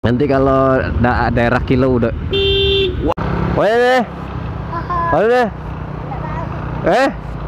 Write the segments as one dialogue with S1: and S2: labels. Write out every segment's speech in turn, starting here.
S1: Nanti kalau daerah kilo udah. Wah, deh. Halo deh. Eh?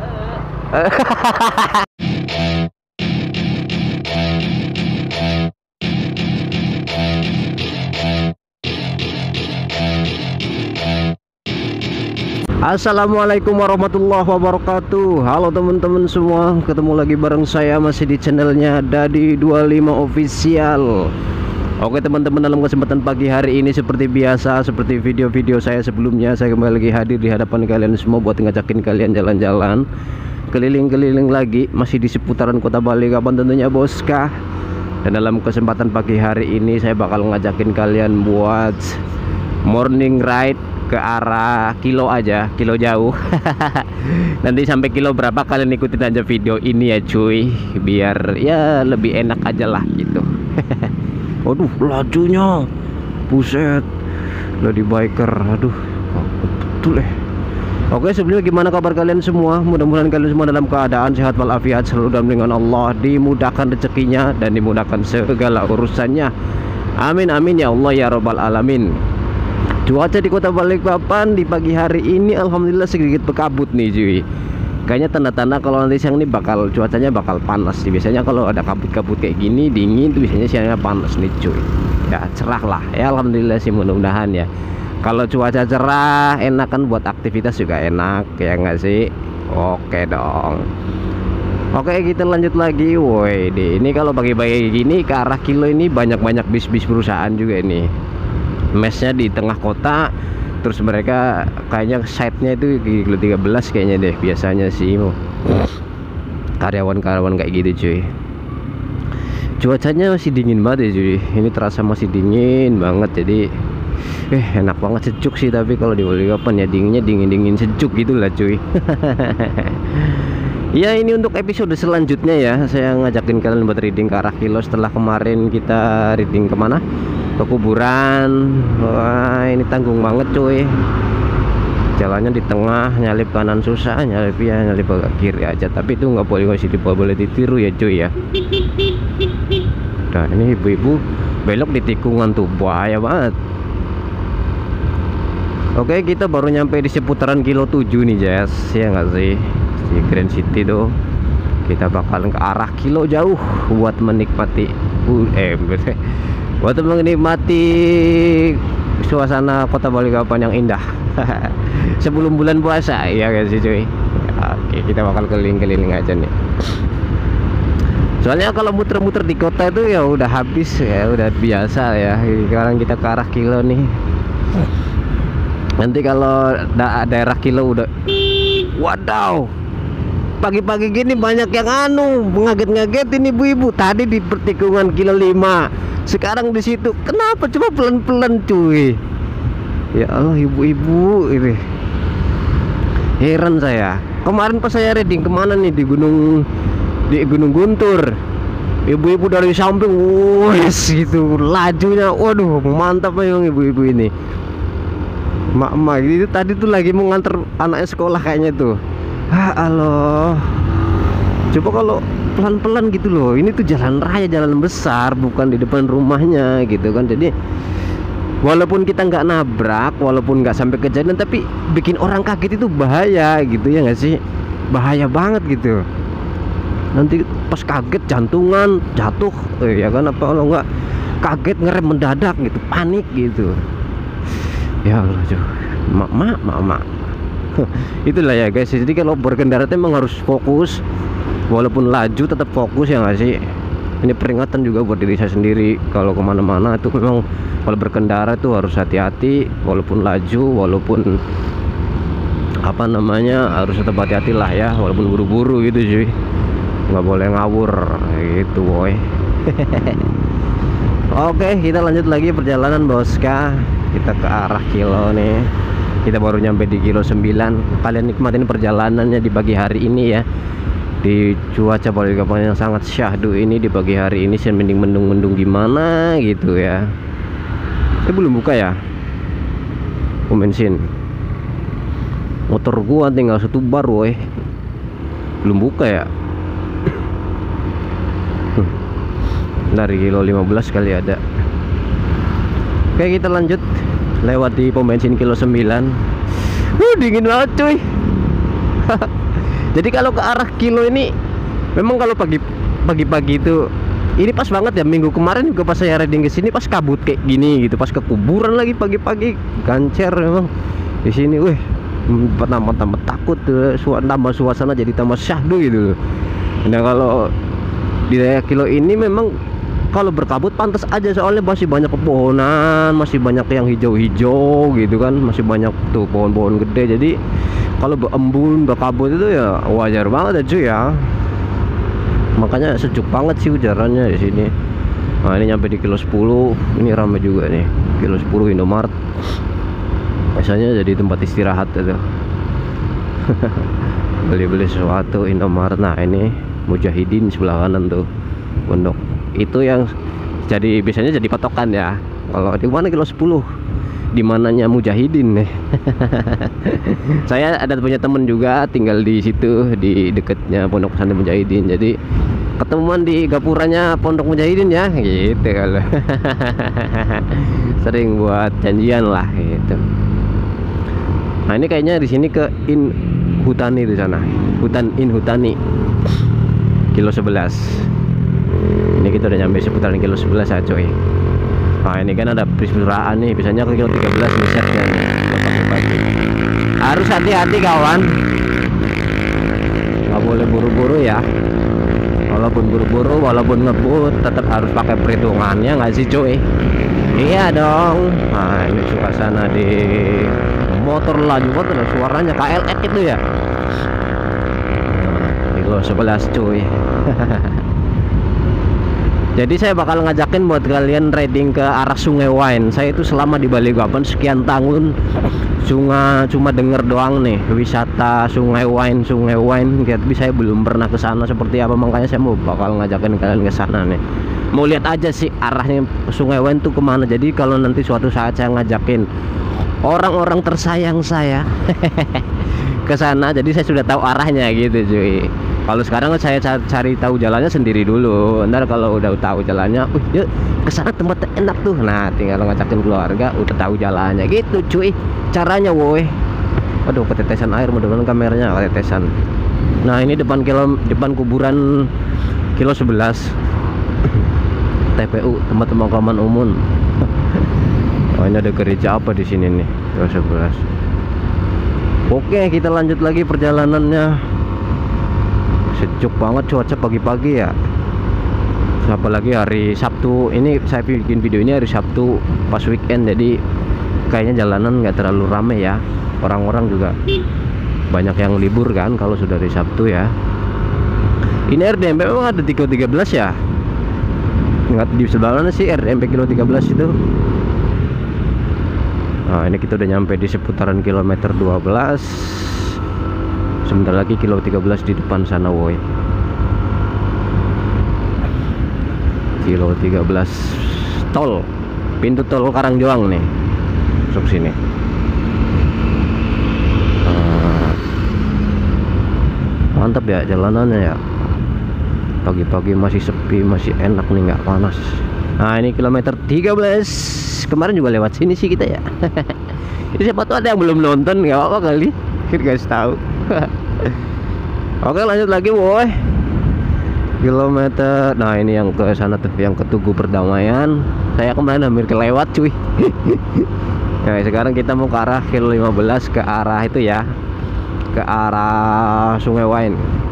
S1: Assalamualaikum warahmatullahi wabarakatuh. Halo teman-teman semua, ketemu lagi bareng saya masih di channelnya Dadi 25 Official. Oke teman-teman, dalam kesempatan pagi hari ini seperti biasa, seperti video-video saya sebelumnya, saya kembali lagi hadir di hadapan kalian semua buat ngajakin kalian jalan-jalan keliling-keliling lagi, masih di seputaran kota Balikpapan tentunya boskah. Dan dalam kesempatan pagi hari ini saya bakal ngajakin kalian buat morning ride ke arah kilo aja, kilo jauh. Nanti sampai kilo berapa kalian ikutin aja video ini ya cuy, biar ya lebih enak aja lah gitu. Waduh, lajunya buset, lady biker, aduh betul Oke, sebelumnya gimana kabar kalian semua? Mudah-mudahan kalian semua dalam keadaan sehat walafiat, selalu dalam lindungan Allah, dimudahkan rezekinya dan dimudahkan segala urusannya. Amin amin ya Allah ya robbal alamin. Cuaca di kota Balikpapan di pagi hari ini alhamdulillah sedikit berkabut nih cuy. Kayaknya tanda-tanda kalau nanti siang ini cuacanya bakal panas sih. Biasanya kalau ada kabut-kabut kayak gini dingin tuh biasanya siangnya panas nih cuy. Ya cerah lah ya, alhamdulillah sih, mudah-mudahan ya. Kalau cuaca cerah enak kan buat aktivitas juga enak ya nggak sih? Oke dong. Oke, kita lanjut lagi. Woi, ini kalau pagi-pagi gini ke arah kilo ini banyak-banyak bis-bis perusahaan juga ini. Mesnya di tengah kota, terus mereka kayaknya site-nya itu di kilo 13 kayaknya deh biasanya sih. Karyawan-karyawan kayak gitu cuy. Cuacanya masih dingin banget ya cuy. Ini terasa masih dingin banget, jadi enak banget, sejuk sih. Tapi kalau di Balikpapan ya dinginnya dingin-dingin sejuk gitulah cuy. Ya, ini untuk episode selanjutnya ya, saya ngajakin kalian buat reading ke arah kilo setelah kemarin kita reading kemana? Ke kuburan. Wah, ini tanggung banget cuy, jalannya di tengah, nyalip kanan susah, nyalip ke kiri aja. Tapi itu nggak boleh, masih boleh ditiru ya cuy ya. Nah, ini ibu-ibu belok di tikungan tuh, bahaya banget. Oke, kita baru nyampe di seputaran kilo 7 nih Jess, ya nggak sih, di Grand City tuh. Kita bakalan ke arah kilo jauh buat menikmati buat menikmati suasana kota Balikpapan yang indah. Sebelum bulan puasa ya guys sih cuy. Oke, kita bakal keliling-keliling aja nih. Soalnya kalau muter-muter di kota itu ya udah habis ya, udah biasa ya. Sekarang kita ke arah kilo nih. Nanti kalau daerah kilo udah, wadaw, pagi-pagi gini banyak yang ngaget-ngagetin ibu-ibu. Tadi di pertikungan kilo 5, sekarang di situ. Kenapa? Coba pelan-pelan cuy. Ya Allah, ibu-ibu ini heran saya. Kemarin pas saya reading kemana nih, di Gunung Guntur, ibu-ibu dari samping, wes gitu lajunya. Waduh, mantap memang ibu-ibu ini. Mak-mak itu tadi tuh lagi mau nganter anaknya sekolah kayaknya tuh. Allah, coba kalau pelan-pelan gitu loh. Ini tuh jalan raya, jalan besar, bukan di depan rumahnya gitu kan. Jadi walaupun kita nggak nabrak, walaupun nggak sampai kejadian, tapi bikin orang kaget itu bahaya gitu ya nggak sih? Bahaya banget gitu. Nanti pas kaget jantungan, jatuh ya kan, apa kalau nggak kaget ngerem mendadak gitu, panik gitu. Ya Allah cuy, mak. Itulah ya guys. Jadi kalau berkendara memang harus fokus, walaupun laju tetap fokus ya nggak sih. Ini peringatan juga buat diri saya sendiri, kalau kemana-mana itu memang kalau berkendara itu harus hati-hati, walaupun laju, walaupun apa namanya, harus tetap hati-hati lah ya, walaupun buru-buru gitu cuy, nggak boleh ngawur gitu boy. Oke, kita lanjut lagi perjalanan boska. Kita ke arah kilo nih. Kita baru nyampe di kilo 9. Kalian nikmatin perjalanannya di pagi hari ini ya, di cuaca Balikpapan yang sangat syahdu ini. Di pagi hari ini mending mendung-mendung gimana gitu ya. Belum buka ya pom bensin. Motor gua tinggal 1 bar woy, belum buka ya. Dari kilo 15 kali ada. Oke, kita lanjut lewat di pom bensin kilo 9. Dingin banget cuy. Jadi kalau ke arah kilo ini memang kalau pagi-pagi itu ini pas banget ya. Minggu kemarin juga pas saya riding ke sini pas kabut kayak gini gitu, pas ke kuburan lagi pagi-pagi, gancer memang di sini. Wih, tambah takut tuh, tambah suasana jadi tambah syahdu gitu loh. Nah kalau di daerah kilo ini memang kalau berkabut pantas aja, soalnya masih banyak pepohonan, masih banyak yang hijau-hijau gitu kan, masih banyak tuh pohon-pohon gede. Jadi kalau berembun berkabut itu ya wajar banget ya cuy ya. Makanya sejuk banget sih ujarannya di sini. Nah ini nyampe di kilo 10, ini ramai juga nih kilo 10 Indomaret. Biasanya jadi tempat istirahat itu. Beli-beli sesuatu Indomaret. Nah ini Mujahidin sebelah kanan tuh, pondok itu yang jadi biasanya jadi patokan ya. Kalau di mana kilo 10, di mananya Mujahidin nih. Saya ada punya temen juga tinggal di situ, di dekatnya pondok pesantren Mujahidin. Jadi ketemuan di gapuranya pondok Mujahidin ya gitu kalau. Sering buat janjian lah gitu. Nah ini kayaknya di sini ke In Hutani di sana, Hutani kilo 11. Ini kita udah nyampe seputaran kilo 11 ya coy. Nah ini kan ada persuraan nih, biasanya ke kilo 13 nih setnya nih, pagi-pagi. Harus hati-hati kawan, nggak boleh buru-buru ya. Walaupun buru-buru, walaupun ngebut, tetap harus pakai perhitungannya nggak sih cuy? Iya dong. Nah ini suasana di motor laju motor, suaranya KLX itu ya. Kilo 11 cuy. Jadi saya bakal ngajakin buat kalian riding ke arah Sungai Wain. Saya itu selama di Balikpapan sekian tahun cuma denger doang nih wisata Sungai Wain, tapi saya belum pernah ke sana seperti apa. Makanya saya mau bakal ngajakin kalian ke sana nih. Mau lihat aja sih arahnya Sungai Wain tuh kemana. Jadi kalau nanti suatu saat saya ngajakin orang-orang tersayang saya ke sana, jadi saya sudah tahu arahnya gitu cuy. Kalau sekarang saya cari tahu jalannya sendiri dulu. Ntar kalau udah tahu jalannya, yuk kesana tempatnya enak tuh. Nah tinggal ngajakin keluarga, udah tahu jalannya gitu cuy. Caranya woi. Waduh ketetesan air, mudah-mudahan kameranya ketetesan. Nah ini depan kuburan kilo 11 TPU, tempat pemakaman umum. Oh ini ada gereja apa di sini nih, kilo 11. Oke kita lanjut lagi perjalanannya. Sejuk banget cuaca pagi-pagi ya, apalagi hari Sabtu. Ini saya bikin video ini hari Sabtu pas weekend, jadi kayaknya jalanan nggak terlalu rame ya. Orang-orang juga banyak yang libur kan kalau sudah hari Sabtu ya. Ini RDMP memang ada di kilo 13 ya, nggak di sebelah mana sih RDMP kilo 13 itu. Nah ini kita udah nyampe di seputaran kilometer 12. Sebentar lagi kilo 13 di depan sana woi. Kilo 13 tol, pintu tol Karangjoang nih, masuk sini. Mantap ya jalanannya ya. Pagi-pagi masih sepi, masih enak nih, nggak panas. Nah ini kilometer 13. Kemarin juga lewat sini sih kita ya. Siapa tuh ada yang belum nonton, nggak apa-apa kali kita guys tahu. Oke lanjut lagi woi. Kilometer, nah ini yang ke sana tuh, yang ke Tugu Perdamaian. Saya kemarin hampir kelewat cuy. Nah sekarang kita mau ke arah kilo 15, ke arah itu ya, ke arah Sungai Wain.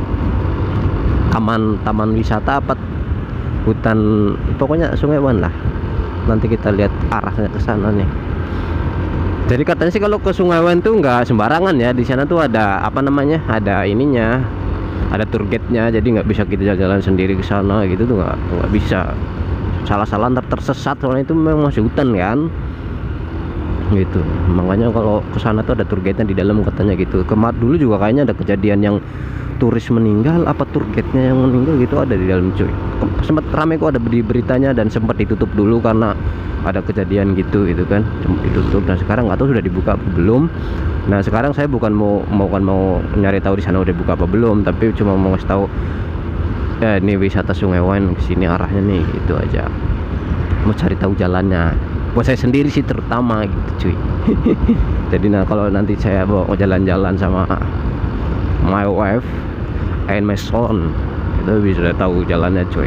S1: Taman wisata apa hutan, pokoknya Sungai Wain lah. Nanti kita lihat arahnya ke sana nih. Jadi katanya sih kalau ke Sungai Wain tuh nggak sembarangan ya. Di sana tuh ada apa namanya? Ada ininya, ada tour guide-nya. Jadi nggak bisa kita jalan sendiri ke sana gitu tuh, nggak bisa. Salah-salah ntar tersesat, soalnya itu memang masih hutan kan. Gitu. Makanya kalau ke sana tuh ada tour guide-nya di dalam katanya gitu. Kemarin dulu juga kayaknya ada kejadian yang turis meninggal, apa tour guide-nya yang meninggal gitu, ada di dalam cuy. Sempat ramai kok, ada di beritanya, dan sempat ditutup dulu karena ada kejadian gitu kan, cuma ditutup. Nah sekarang nggak tahu sudah dibuka apa belum. Nah sekarang saya bukan mau nyari tahu di sana udah buka apa belum, tapi cuma mau ngasih tahu ini wisata Sungai Wain kesini arahnya nih, itu aja. Mau cari tahu jalannya. buat saya sendiri sih terutama gitu cuy. Jadi nah kalau nanti saya mau jalan-jalan sama my wife and my son, itu bisa tahu jalannya cuy.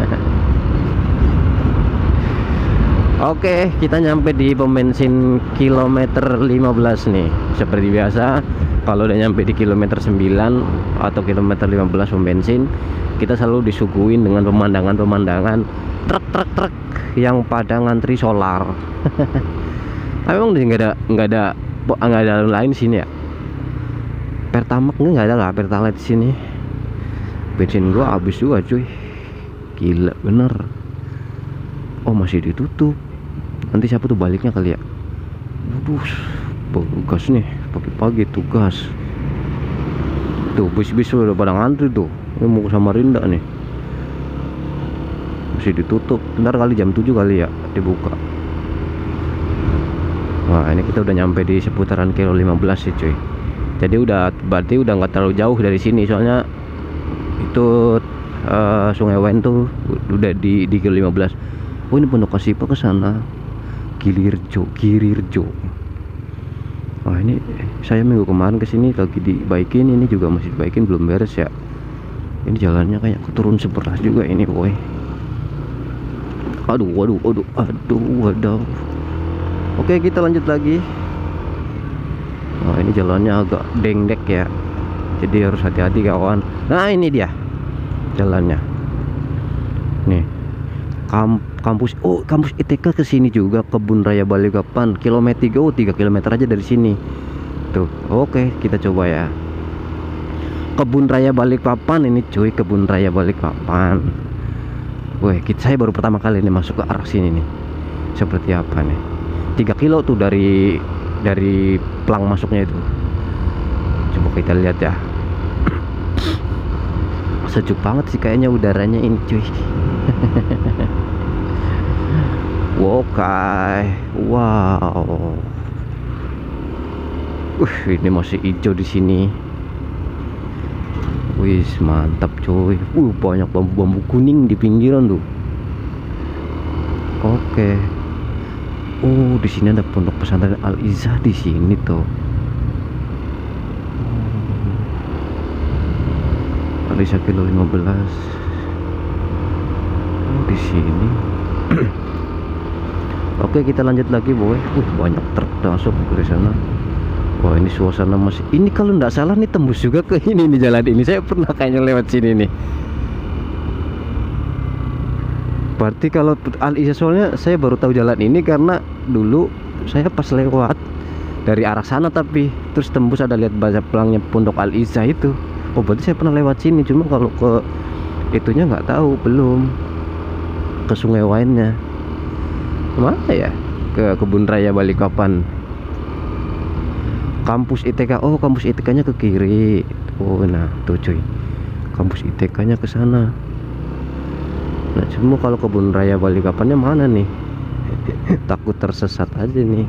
S1: Oke, kita nyampe di pom bensin kilometer 15 nih. Seperti biasa, kalau udah nyampe di kilometer 9 atau kilometer 15 pom bensin, kita selalu disuguhin dengan pemandangan-pemandangan truk yang pada ngantri solar. Tapi emang nggak ada lain sini ya. Pertamax nggak ada lah, Pertalite sini. Bensin gua habis juga cuy. Gila bener. Oh masih ditutup. Nanti siapa tuh baliknya kali ya? Waduh, tugas nih, pagi-pagi tugas. Tuh bis-bis udah pada ngantri tuh. Ini mau ke Samarinda nih. Masih ditutup. Ntar kali jam 7 kali ya dibuka. Wah ini kita udah nyampe di seputaran kilo 15 sih cuy. Jadi berarti udah nggak terlalu jauh dari sini. Soalnya itu Sungai Wen tuh udah di kilo 15. Oh ini Pondok Kasipa ke sana. Girirjo. Wah ini saya minggu kemarin kesini lagi dibaikin, ini juga masih dibaikin, belum beres ya. Ini jalannya kayak keturun sebelah juga ini boy. Waduh. Oke kita lanjut lagi. Nah ini jalannya agak dengdek ya, jadi harus hati-hati kawan. Nah ini dia jalannya nih. Kampus ITK ke sini juga, Kebun Raya Balikpapan kilometer 3 kilometer aja dari sini tuh. Oke kita coba ya, Kebun Raya Balikpapan ini cuy, Kebun Raya Balikpapan. Wih saya baru pertama kali ini masuk ke arah sini nih, seperti apa nih. 3 kilo tuh dari pelang masuknya itu. Coba kita lihat ya. Sejuk banget sih kayaknya udaranya ini cuy. Oke, wow. Ini masih hijau di sini. Wih, mantap coy. Banyak bambu-bambu kuning di pinggiran tuh. Oke. Oh, di sini ada pondok pesantren Al Izzah di sini tuh. Al Izzah kilo 15. Oh, di sini. Oke kita lanjut lagi boy. Banyak truk masuk dari sana. Wah ini suasana masih, ini kalau nggak salah nih tembus juga ke ini nih, jalan ini saya pernah kayaknya lewat sini nih. Berarti kalau Al Izzah, soalnya saya baru tahu jalan ini karena dulu saya pas lewat dari arah sana, tapi terus tembus ada lihat baca pelangnya Pondok Al Izzah itu. Oh berarti saya pernah lewat sini, cuma kalau ke itunya nggak tahu, belum ke Sungai Wainnya. Mana ya? Ke Kebun Raya Balikpapan. Kampus ITK. Oh, kampus ITK-nya ke kiri. Oh, nah, tuh cuy. Kampus ITK-nya ke sana. Nah, cuma kalau Kebun Raya Balikpapannya mana nih? Takut tersesat aja nih.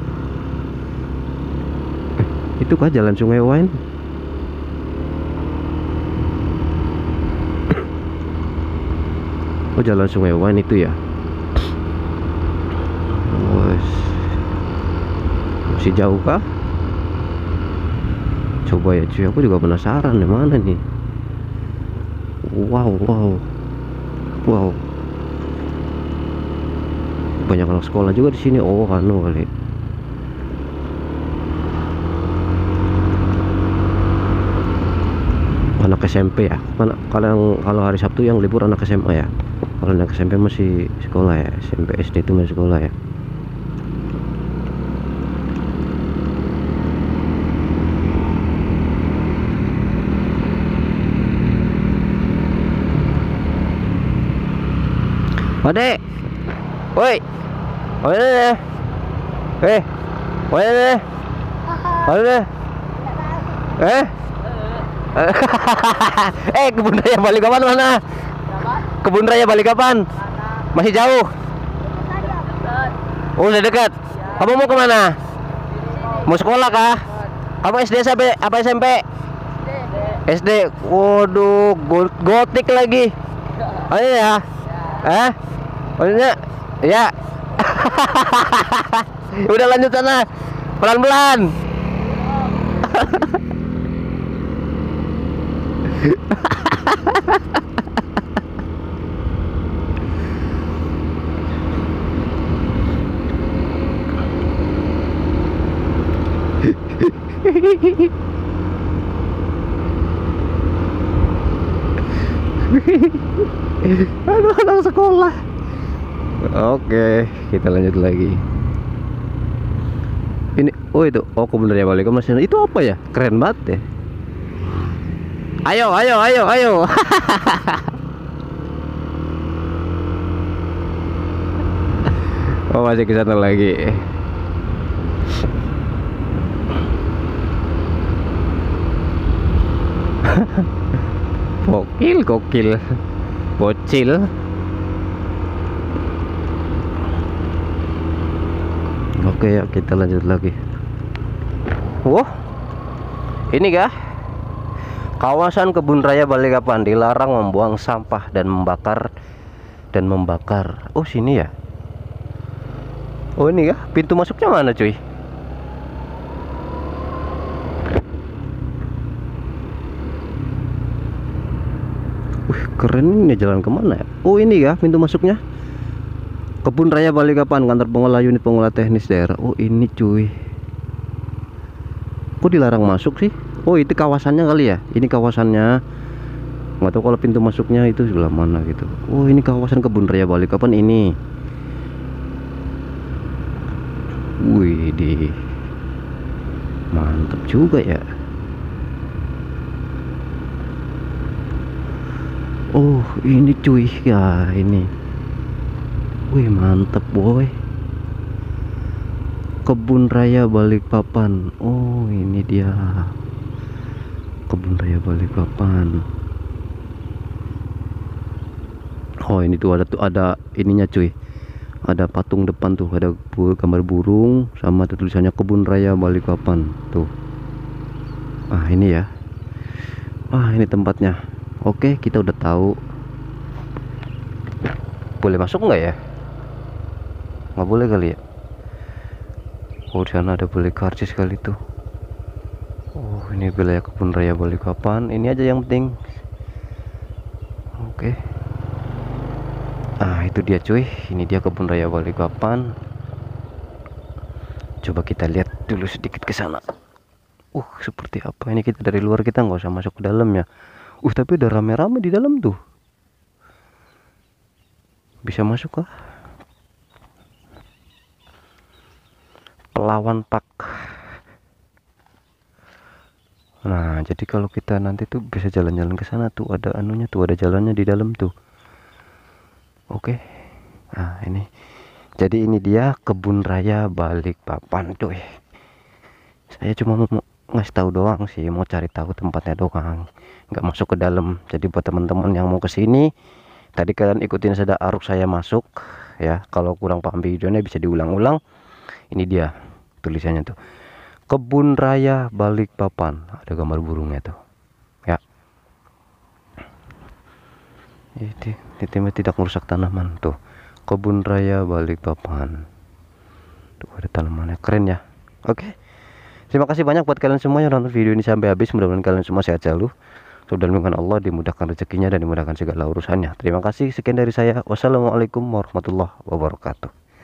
S1: Itu kah jalan Sungai Wain? Oh, jalan Sungai Wain itu ya. Masih jauh kah? Coba ya cuy, aku juga penasaran di mana nih. Wow. Banyak anak sekolah juga di sini. Oh, kali. Anak SMP ya. Kalau hari Sabtu yang libur anak SMA ya. Kalau anak SMP masih sekolah ya. SMP SD itu masih sekolah ya. Adek, woi, deh, Kebun Raya Balikpapan mana? Kebun Raya Balikpapan masih jauh. Oh udah dekat. Kamu mau kemana? Mau sekolah kah? Kamu SD sampai apa SMP? SD. Waduh, gotik lagi. Oh iya ya. Oh iya ya. Udah lanjut sana, pelan-pelan. Aduh, anak sekolah. Oke, kita lanjut lagi. Ini, oh itu, oh kebun raya balik masih itu apa ya? Keren banget ya. Ayo, ayo, ayo, ayo. Oh masih ke sana lagi. Gokil, gokil, bocil. Oke ya, kita lanjut lagi. Wah, ini kah kawasan kebun raya Balikpapan dilarang membuang sampah dan membakar Oh sini ya. Oh ini kah pintu masuknya mana cuy? Wih keren, ini jalan kemana ya? Oh ini ya pintu masuknya. Kebun Raya Balikpapan, kantor pengelola unit pengelola teknis daerah. Oh ini cuy. Kok dilarang masuk sih? Oh itu kawasannya kali ya. Ini kawasannya. Nggak tahu kalau pintu masuknya itu sebelah mana gitu. Oh ini kawasan Kebun Raya Balikpapan ini. Wih di mantap juga ya. Oh ini cuy ya ini. Wih mantep boy. Kebun Raya Balikpapan. Oh ini dia Kebun Raya Balikpapan. Oh ini tuh ada ininya cuy. Ada patung depan tuh, ada gambar burung sama ada tulisannya Kebun Raya Balikpapan tuh. Ah ini ya. Ah ini tempatnya. Oke kita udah tahu. Boleh masuk nggak ya? Nggak boleh kali ya. Oh di sana ada boleh karcis kali tuh. Oh ini wilayah Kebun Raya Balikpapan. Ini aja yang penting. Oke. Ah itu dia cuy. Ini dia Kebun Raya Balikpapan. Coba kita lihat dulu sedikit ke sana. Seperti apa ini, kita dari luar, kita nggak usah masuk ke dalam ya. Tapi udah rame-rame di dalam tuh. Bisa masuk kah? Pelawan Pak. Nah, jadi kalau kita nanti tuh bisa jalan-jalan ke sana tuh, ada anunya tuh, ada jalannya di dalam tuh. Oke. Nah, ini. Jadi ini dia Kebun Raya Balikpapan, cuy. Saya cuma mau ngasih tahu doang sih, mau cari tahu tempatnya doang. Nggak masuk ke dalam. Jadi buat teman-teman yang mau ke sini, tadi kalian ikutin saja arus saya masuk ya. Kalau kurang paham videonya bisa diulang-ulang. Ini dia tulisannya tuh, Kebun Raya Balikpapan, ada gambar burungnya tuh ya. Ini tidak merusak tanaman tuh, Kebun Raya Balikpapan tuh, ada tanamannya, keren ya. Oke, terima kasih banyak buat kalian semua yang nonton video ini sampai habis. Mudah-mudahan kalian semua sehat selalu, saudara dengan Allah, dimudahkan rezekinya dan dimudahkan segala urusannya. Terima kasih, sekian dari saya. Wassalamualaikum warahmatullahi wabarakatuh.